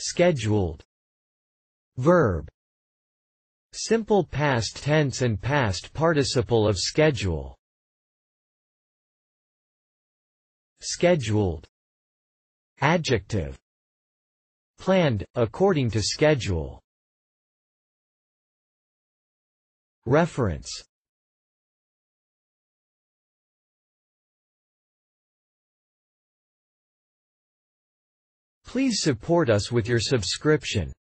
scheduled. Verb. Simple past tense and past participle of schedule. Scheduled. Adjective. Planned, according to schedule. Reference. Please support us with your subscription.